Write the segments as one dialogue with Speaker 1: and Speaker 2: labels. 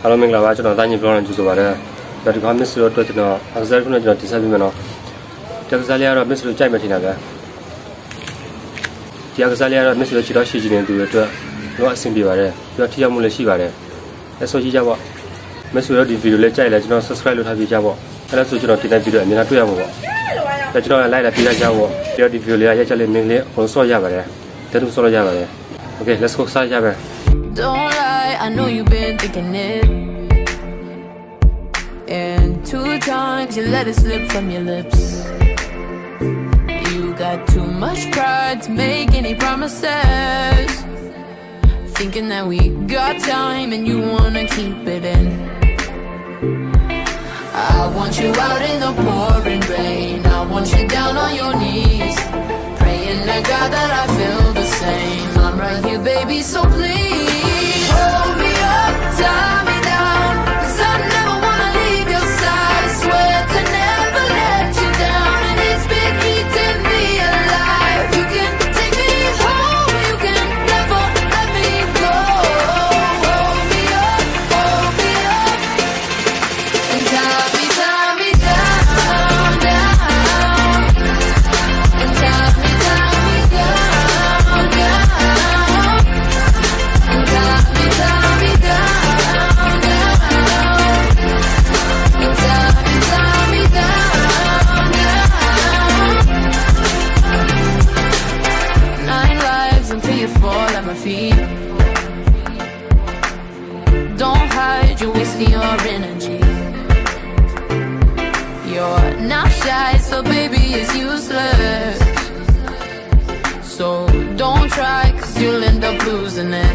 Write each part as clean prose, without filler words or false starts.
Speaker 1: Hello, I'm glad you're not going to do that. You miss your touch now. I'm sorry for not disabling. Texalia miss the Chamatina. Tiagasalia miss the Chirashi into it. No, I seem to be there. You are Tiamula Shivare. That's what you have. Miss the video, let you know, subscribe to have you Java. And that's what you don't video and not to have. That you don't like a Pia Java. Your video, actually, mainly also Java. That was all Java. Okay, let's go start Java.
Speaker 2: Don't lie, I know you've been thinking it. And 2 times you let it slip from your lips. You got too much pride to make any promises. Thinking that we got time and you wanna keep it in. I want you out in the pouring rain. I want you down on your knees, praying to God that I feel the same. I'm right here, baby, so please hold me up, tie me down, 'cause I never wanna leave your side. Swear to never let you down, and it's been eating me alive. You can take me home, you can never let me go. Hold me up, and tie me down, down, and tie me down, down. Don't hide, you're wasting your energy. You're not shy, so baby, it's useless. So don't try, 'cause you'll end up losing it.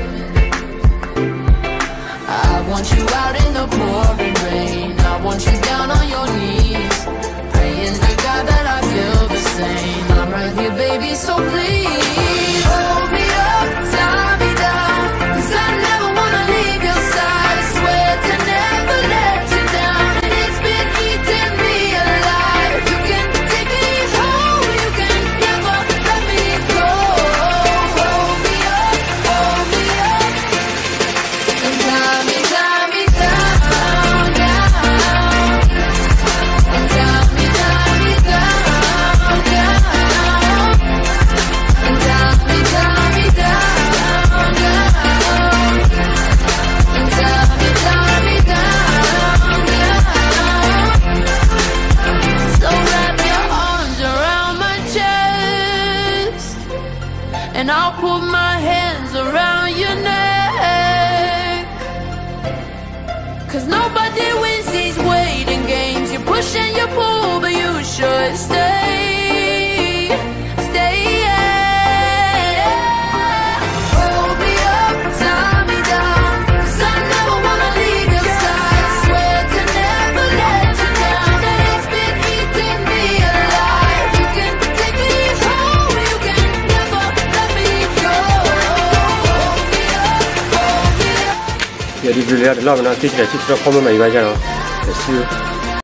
Speaker 2: I want you out in the pouring rain. I want you down on your knees, praying to God that I feel the same. I'm right here, baby, so please hold me up, tie me down, 'cause I never wanna leave your side. Swear to never let you down, and it's been eating me alive. You can take me home, you can never let me go. Hold me up, and tie me down, and tie me down, and tie me down, and tie me down. So wrap your arms around my chest, and I'll put my hands around your neck. 'Cause nobody wins these waiting games. You push and you pull, but you should stay. Hold me up, tie me down, 'cause I never wanna leave your side. Swear to never let you down, and it's been eating me alive. You can take me home, you can never let me go. Hold me up.
Speaker 1: Yeah, the video, I love it. I think that's just a common way. See you.